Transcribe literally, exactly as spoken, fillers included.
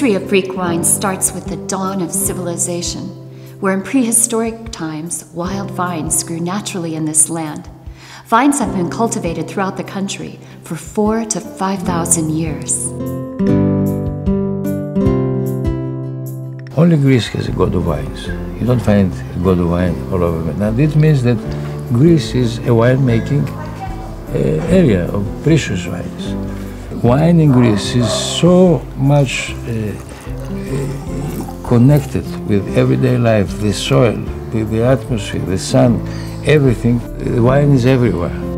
history of Greek wine starts with the dawn of civilization, where in prehistoric times, wild vines grew naturally in this land. Vines have been cultivated throughout the country for four to five thousand years. Only Greece has a god of wines. You don't find a god of wine all over. Now this means that Greece is a winemaking uh, area of precious wines. Wine in Greece is so much uh, uh, connected with everyday life, the soil, with the atmosphere, the sun, everything. The wine is everywhere.